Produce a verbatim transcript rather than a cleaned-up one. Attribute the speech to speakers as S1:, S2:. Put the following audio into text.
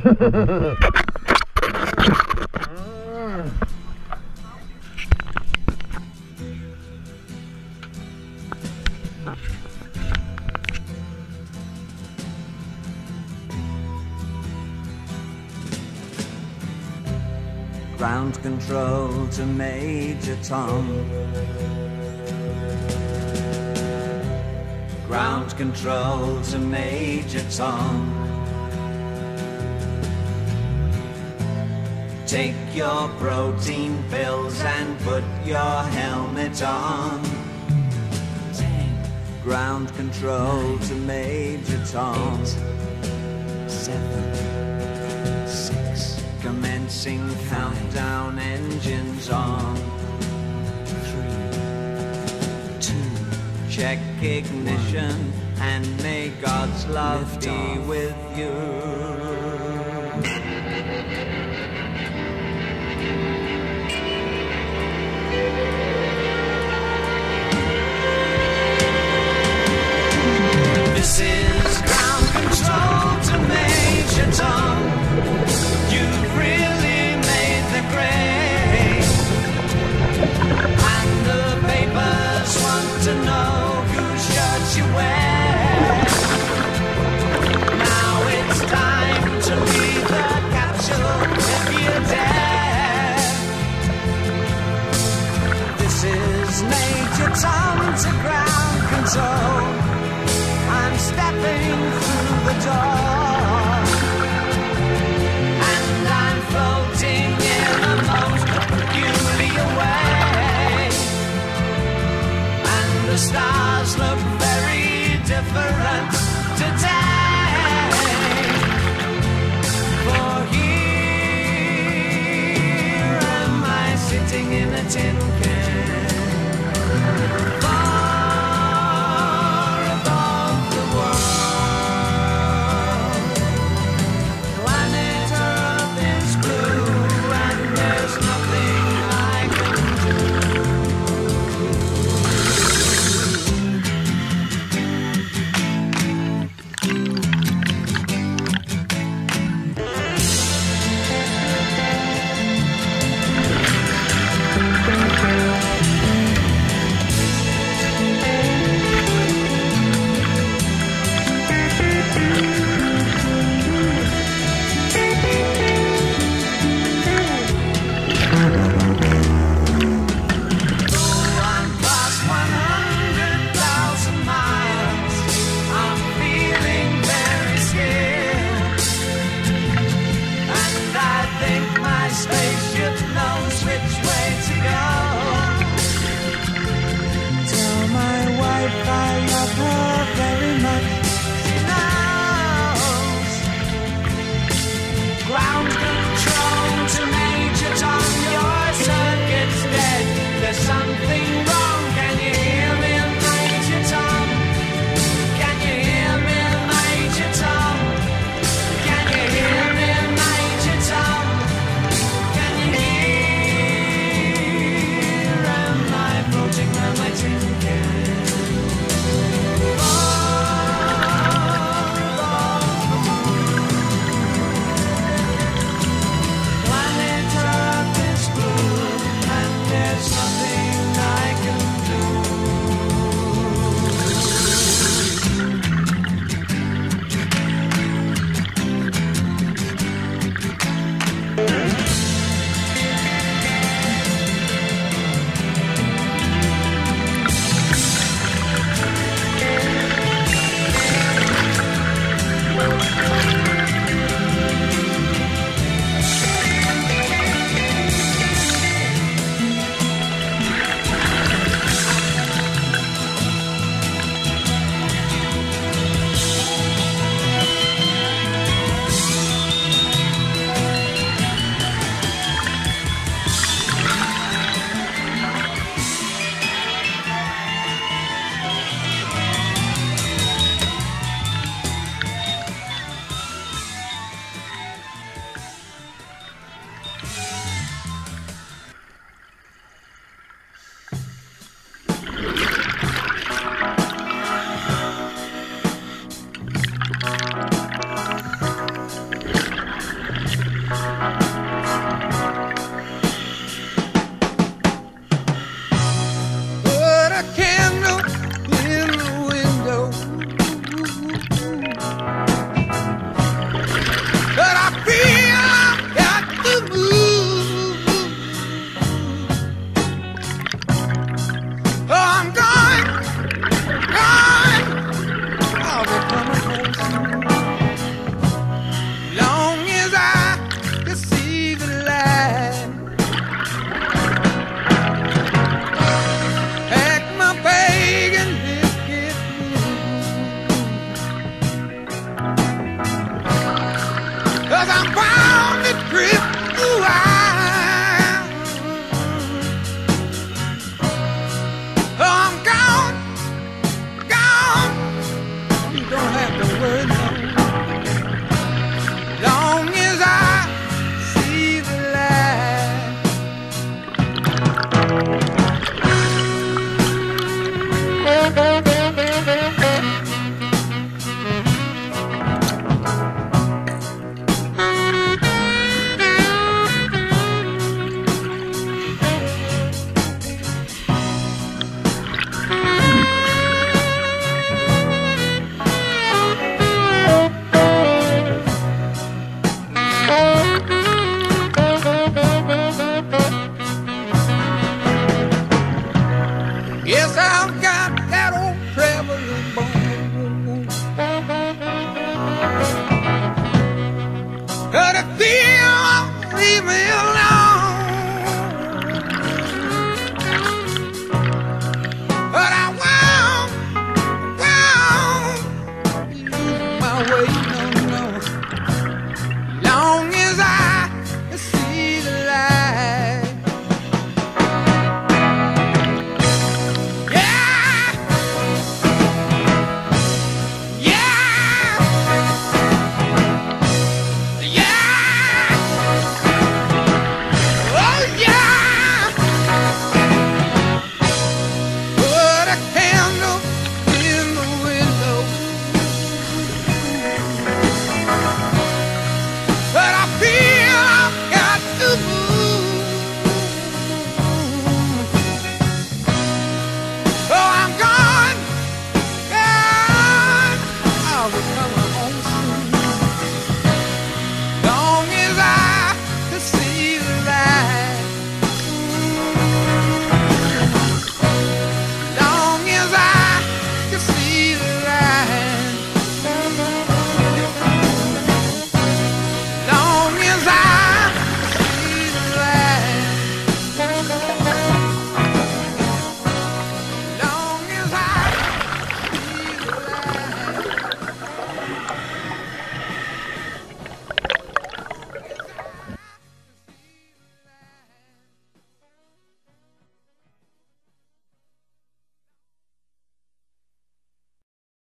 S1: Ground control to Major Tom. Ground control to Major Tom. Take your protein pills and put your helmet on. Ten. Ground control nine, to Major Tom. Eight, seven, six. Commencing five, countdown, engines on. Three, two. Check ignition one, and may God's love be off with you. This is ground control to Major Tom. You've really made the grade, and the papers want to know whose shirt you wear. Now it's time to leave the capsule if you dare. This is Major Tom to ground control. I'm stepping drift. Ooh, I, oh, I'm gone, gone. You don't have to worry no. Long as I see the light. Yes, I've got that old traveling bone. But if you won't leave me alone, but I won't, won't lose my way. No.